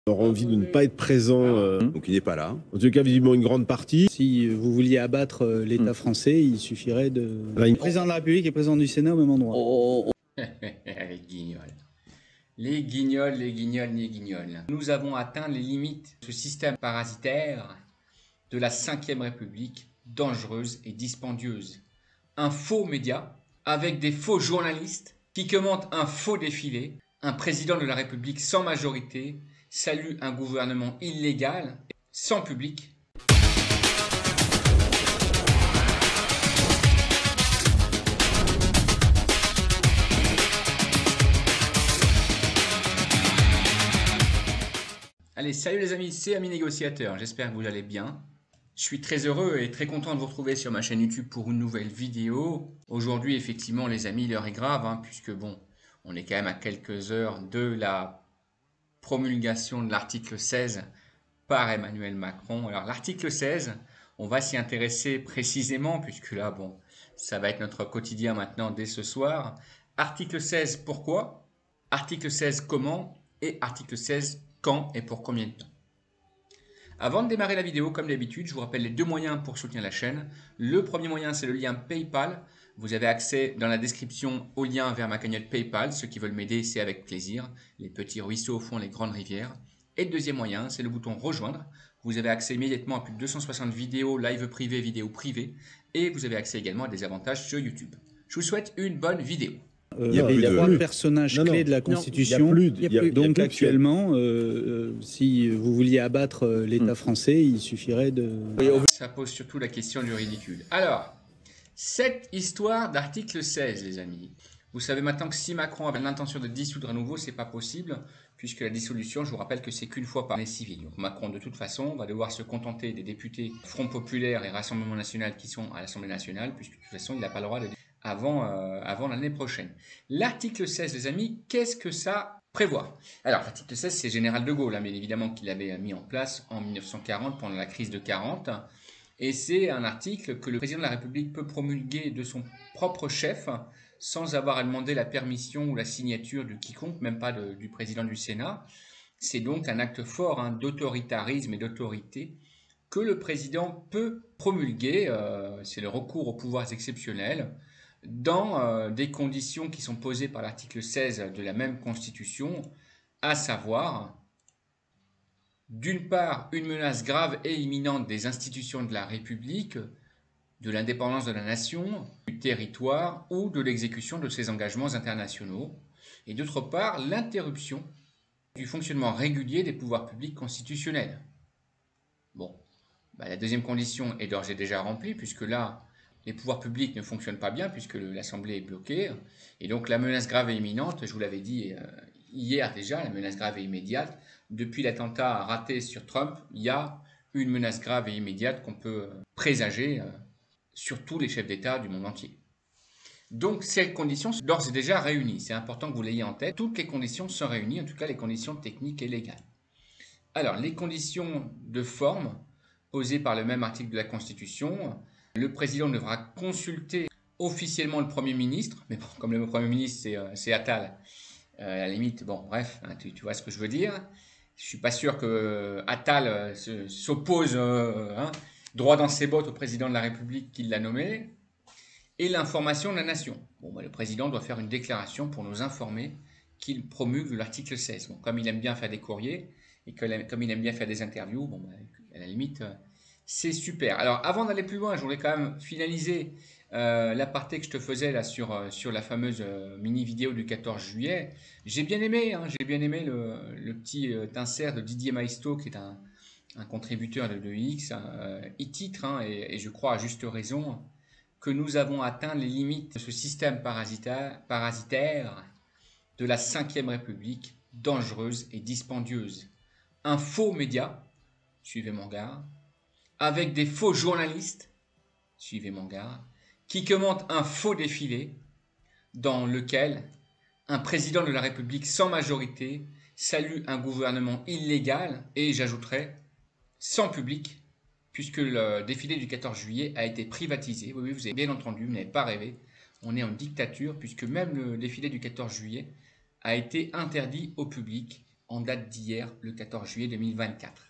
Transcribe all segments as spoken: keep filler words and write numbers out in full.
On aura envie de ne pas être présent, euh, Donc il n'est pas là. en tout cas visiblement une grande partie. Si vous vouliez abattre l'État français, il suffirait de... Le président de la République et président du Sénat au même endroit. Oh, oh, oh. Les guignols. Les guignols, les guignols, les guignols. Nous avons atteint les limites de ce système parasitaire de la cinquième République, dangereuse et dispendieuse. Un faux média avec des faux journalistes qui commentent un faux défilé. Un président de la République sans majorité salue un gouvernement illégal, sans public. Allez, salut les amis, c'est Ami Négociateur, j'espère que vous allez bien. Je suis très heureux et très content de vous retrouver sur ma chaîne YouTube pour une nouvelle vidéo. Aujourd'hui, effectivement, les amis, l'heure est grave, hein, puisque bon, on est quand même à quelques heures de la promulgation de l'article seize par Emmanuel Macron. Alors l'article seize, on va s'y intéresser précisément, puisque là, bon, ça va être notre quotidien maintenant dès ce soir. Article seize, pourquoi? Article seize, comment? Et article seize, quand et pour combien de temps? Avant de démarrer la vidéo, comme d'habitude, je vous rappelle les deux moyens pour soutenir la chaîne. Le premier moyen, c'est le lien PayPal. Vous avez accès dans la description au lien vers ma cagnotte PayPal. Ceux qui veulent m'aider, c'est avec plaisir. Les petits ruisseaux font les grandes rivières. Et le deuxième moyen, c'est le bouton rejoindre. Vous avez accès immédiatement à plus de deux cent soixante vidéos, live privés, vidéos privées. Et vous avez accès également à des avantages sur YouTube. Je vous souhaite une bonne vidéo. Euh, il y a, il y a trois personnages non, clés non, de la Constitution. Non, il y a plus, il y a, donc il y a actuellement, euh, euh, si vous vouliez abattre l'État français, il suffirait de... Ça pose surtout la question du ridicule. Alors, cette histoire d'article seize, les amis. Vous savez maintenant que si Macron avait l'intention de dissoudre à nouveau, c'est pas possible, puisque la dissolution, je vous rappelle que c'est qu'une fois par année civile. Donc Macron, de toute façon, va devoir se contenter des députés Front Populaire et Rassemblement National qui sont à l'Assemblée Nationale, puisque de toute façon, il n'a pas le droit de... avant, euh, avant l'année prochaine. L'article seize, les amis, qu'est-ce que ça prévoit? Alors, l'article seize, c'est Général de Gaulle, hein, bien évidemment, qui l'avait mis en place en mille neuf cent quarante, pendant la crise de quarante. Et c'est un article que le président de la République peut promulguer de son propre chef, sans avoir à demander la permission ou la signature de quiconque, même pas de, du président du Sénat. C'est donc un acte fort hein, d'autoritarisme et d'autorité que le président peut promulguer, euh, c'est le recours aux pouvoirs exceptionnels, dans euh, des conditions qui sont posées par l'article seize de la même Constitution, à savoir, d'une part, une menace grave et imminente des institutions de la République, de l'indépendance de la nation, du territoire ou de l'exécution de ses engagements internationaux, et d'autre part, l'interruption du fonctionnement régulier des pouvoirs publics constitutionnels. Bon, bah, la deuxième condition est d'ores et déjà remplie, puisque là, les pouvoirs publics ne fonctionnent pas bien puisque l'Assemblée est bloquée. Et donc la menace grave et imminente, je vous l'avais dit euh, hier déjà, la menace grave et immédiate, depuis l'attentat raté sur Trump, il y a une menace grave et immédiate qu'on peut euh, présager euh, sur tous les chefs d'État du monde entier. Donc ces conditions sont d'ores et déjà réunies. C'est important que vous l'ayez en tête. Toutes les conditions sont réunies, en tout cas les conditions techniques et légales. Alors les conditions de forme posées par le même article de la Constitution. Le président devra consulter officiellement le Premier ministre, mais bon, comme le Premier ministre c'est euh, Attal, euh, à la limite, bon bref, hein, tu, tu vois ce que je veux dire. Je suis pas sûr que Attal euh, s'oppose euh, hein, droit dans ses bottes au président de la République qui l'a nommé. Et l'information de la nation. Bon, bah, le président doit faire une déclaration pour nous informer qu'il promulgue l'article seize. Bon, comme il aime bien faire des courriers et que, comme il aime bien faire des interviews, bon, bah, à la limite... Euh, c'est super. Alors, avant d'aller plus loin, je voulais quand même finaliser euh, l'aparté que je te faisais là sur, euh, sur la fameuse euh, mini-vidéo du quatorze juillet. J'ai bien aimé, hein, j'ai bien aimé le, le petit euh, insert de Didier Maisto, qui est un, un contributeur de, de X. Euh, il titre, hein, et, et je crois à juste raison, que nous avons atteint les limites de ce système parasitaire, parasitaire de la cinquième République, dangereuse et dispendieuse. Un faux média, suivez mon gars, avec des faux journalistes, suivez mon gars, qui commentent un faux défilé dans lequel un président de la République sans majorité salue un gouvernement illégal et, j'ajouterais, sans public, puisque le défilé du quatorze juillet a été privatisé. Oui, oui, vous avez bien entendu, vous n'avez pas rêvé. On est en dictature, puisque même le défilé du quatorze juillet a été interdit au public en date d'hier, le quatorze juillet deux mille vingt-quatre.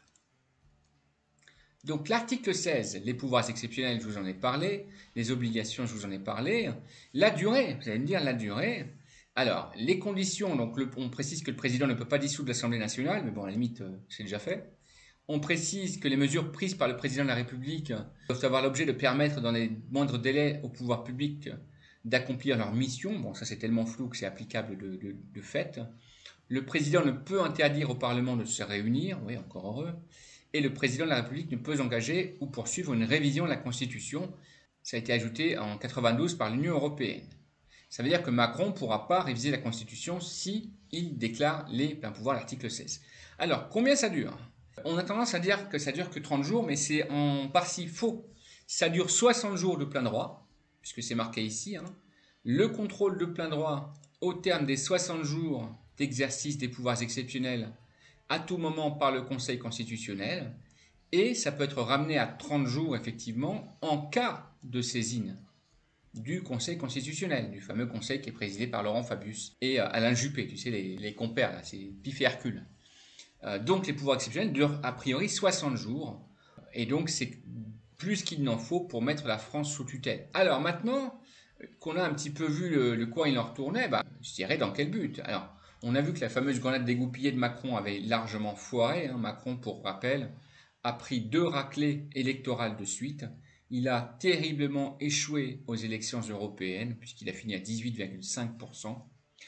Donc l'article seize, les pouvoirs exceptionnels, je vous en ai parlé, les obligations, je vous en ai parlé, la durée, vous allez me dire la durée. Alors, les conditions, donc le, on précise que le président ne peut pas dissoudre l'Assemblée nationale, mais bon, à la limite, euh, c'est déjà fait. On précise que les mesures prises par le président de la République doivent avoir l'objet de permettre dans les moindres délais au pouvoir public d'accomplir leur mission. Bon, ça c'est tellement flou que c'est applicable de, de, de fait. Le président ne peut interdire au Parlement de se réunir, oui, encore heureux. Et le président de la République ne peut engager ou poursuivre une révision de la Constitution. Ça a été ajouté en quatre-vingt-douze par l'Union européenne. Ça veut dire que Macron ne pourra pas réviser la Constitution si il déclare les pleins pouvoirs, l'article seize. Alors, combien ça dure? On a tendance à dire que ça dure que trente jours, mais c'est en partie faux. Ça dure soixante jours de plein droit, puisque c'est marqué ici. Hein. Le contrôle de plein droit au terme des soixante jours d'exercice des pouvoirs exceptionnels à tout moment par le Conseil constitutionnel, et ça peut être ramené à trente jours effectivement en cas de saisine du Conseil constitutionnel, du fameux conseil qui est présidé par Laurent Fabius et Alain Juppé, tu sais, les, les compères, là, c'est Pif et Hercule. Euh, donc les pouvoirs exceptionnels durent a priori soixante jours, et donc c'est plus qu'il n'en faut pour mettre la France sous tutelle. Alors maintenant qu'on a un petit peu vu le, le coin il en retournait, bah, je dirais dans quel but? Alors, on a vu que la fameuse grenade dégoupillée de Macron avait largement foiré. Hein. Macron, pour rappel, a pris deux raclées électorales de suite. Il a terriblement échoué aux élections européennes, puisqu'il a fini à dix-huit virgule cinq pour cent.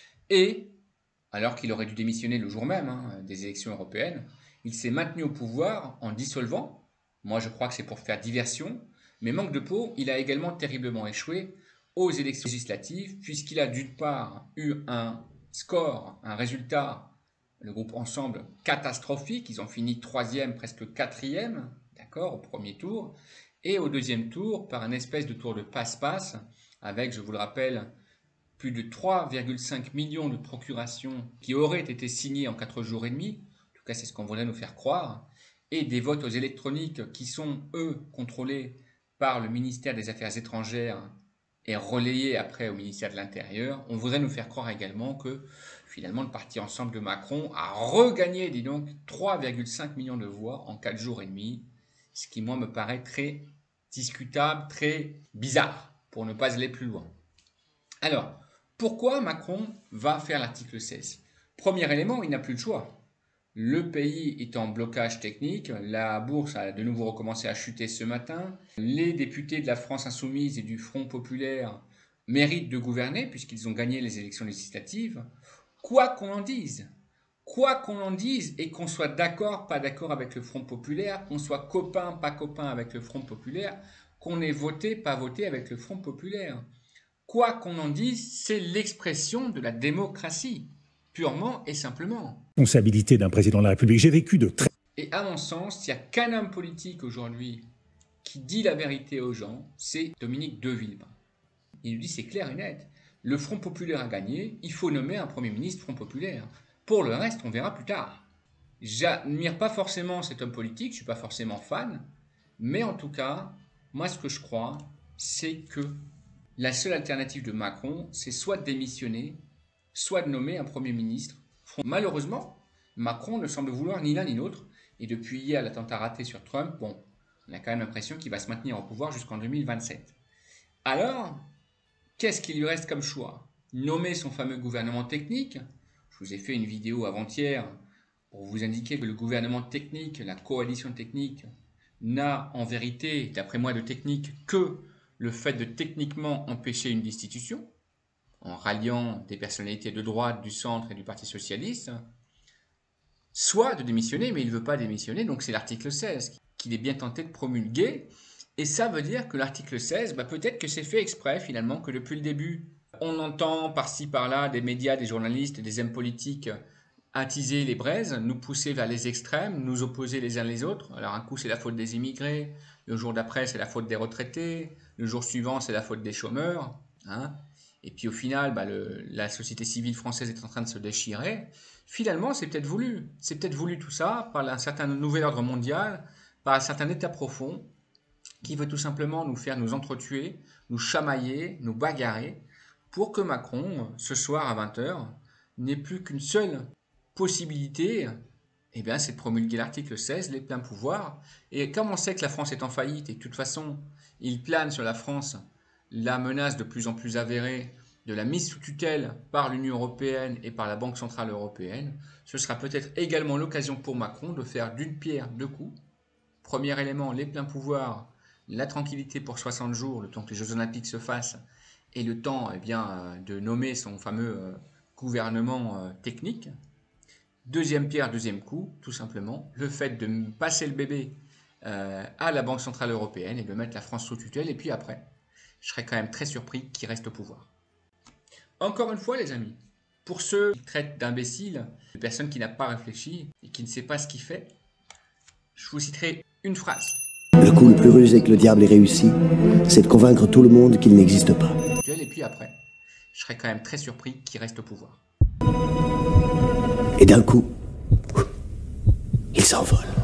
Et, alors qu'il aurait dû démissionner le jour même hein, des élections européennes, il s'est maintenu au pouvoir en dissolvant. Moi, je crois que c'est pour faire diversion. Mais manque de peau, il a également terriblement échoué aux élections législatives, puisqu'il a d'une part eu un score, un résultat, le groupe Ensemble, catastrophique. Ils ont fini troisième, presque quatrième, d'accord, au premier tour. Et au deuxième tour, par un espèce de tour de passe-passe, avec, je vous le rappelle, plus de trois virgule cinq millions de procurations qui auraient été signées en quatre jours et demi. En tout cas, c'est ce qu'on voudrait nous faire croire. Et des votes aux électroniques qui sont, eux, contrôlés par le ministère des Affaires étrangères et relayé après au ministère de l'Intérieur. On voudrait nous faire croire également que finalement le parti Ensemble de Macron a regagné, dis donc, trois virgule cinq millions de voix en quatre jours et demi, ce qui moi me paraît très discutable, très bizarre, pour ne pas aller plus loin. Alors, pourquoi Macron va faire l'article seize? Premier élément, il n'a plus de choix. Le pays est en blocage technique, la bourse a de nouveau recommencé à chuter ce matin, les députés de la France Insoumise et du Front Populaire méritent de gouverner puisqu'ils ont gagné les élections législatives, quoi qu'on en dise, quoi qu'on en dise et qu'on soit d'accord, pas d'accord avec le Front Populaire, qu'on soit copain, pas copain avec le Front Populaire, qu'on ait voté, pas voté avec le Front Populaire. Quoi qu'on en dise, c'est l'expression de la démocratie. Purement et simplement. Responsabilité d'un président de la République. J'ai vécu de très... Et à mon sens, il n'y a qu'un homme politique aujourd'hui qui dit la vérité aux gens, c'est Dominique de Villepin. Il nous dit c'est clair et net. Le Front Populaire a gagné, il faut nommer un Premier ministre Front Populaire. Pour le reste, on verra plus tard. J'admire pas forcément cet homme politique, je ne suis pas forcément fan, mais en tout cas, moi ce que je crois, c'est que la seule alternative de Macron, c'est soit de démissionner, soit de nommer un Premier ministre. Malheureusement, Macron ne semble vouloir ni l'un ni l'autre, et depuis hier l'attentat raté sur Trump, bon, on a quand même l'impression qu'il va se maintenir au pouvoir jusqu'en deux mille vingt-sept. Alors, qu'est-ce qu'il lui reste comme choix? Nommer son fameux gouvernement technique. Je vous ai fait une vidéo avant-hier pour vous indiquer que le gouvernement technique, la coalition technique, n'a en vérité, d'après moi, de technique que le fait de techniquement empêcher une destitution, en ralliant des personnalités de droite, du centre et du Parti socialiste, soit de démissionner, mais il ne veut pas démissionner, donc c'est l'article seize qu'il est bien tenté de promulguer. Et ça veut dire que l'article seize, bah peut-être que c'est fait exprès finalement, que depuis le début, on entend par-ci par-là des médias, des journalistes, des hommes politiques attiser les braises, nous pousser vers les extrêmes, nous opposer les uns les autres. Alors un coup c'est la faute des immigrés, le jour d'après c'est la faute des retraités, le jour suivant c'est la faute des chômeurs, hein. Et puis au final, bah, le, la société civile française est en train de se déchirer. Finalement, c'est peut-être voulu. C'est peut-être voulu tout ça par un certain nouvel ordre mondial, par un certain état profond, qui veut tout simplement nous faire nous entretuer, nous chamailler, nous bagarrer, pour que Macron, ce soir à vingt heures, n'ait plus qu'une seule possibilité, eh bien, c'est de promulguer l'article seize, les pleins pouvoirs. Et comme on sait que la France est en faillite et que de toute façon, il plane sur la France la menace de plus en plus avérée de la mise sous tutelle par l'Union européenne et par la Banque centrale européenne, ce sera peut-être également l'occasion pour Macron de faire d'une pierre deux coups. Premier élément, les pleins pouvoirs, la tranquillité pour soixante jours, le temps que les Jeux Olympiques se fassent, et le temps eh bien, de nommer son fameux euh, gouvernement euh, technique. Deuxième pierre, deuxième coup, tout simplement, le fait de passer le bébé euh, à la Banque centrale européenne et de mettre la France sous tutelle, et puis après, je serais quand même très surpris qu'il reste au pouvoir. Encore une fois, les amis, pour ceux qui traitent d'imbéciles, de personnes qui n'ont pas réfléchi et qui ne savent pas ce qu'il fait, je vous citerai une phrase. Le coup le plus rusé que le diable ait réussi, c'est de convaincre tout le monde qu'il n'existe pas. Et puis après, je serais quand même très surpris qu'il reste au pouvoir. Et d'un coup, il s'envole.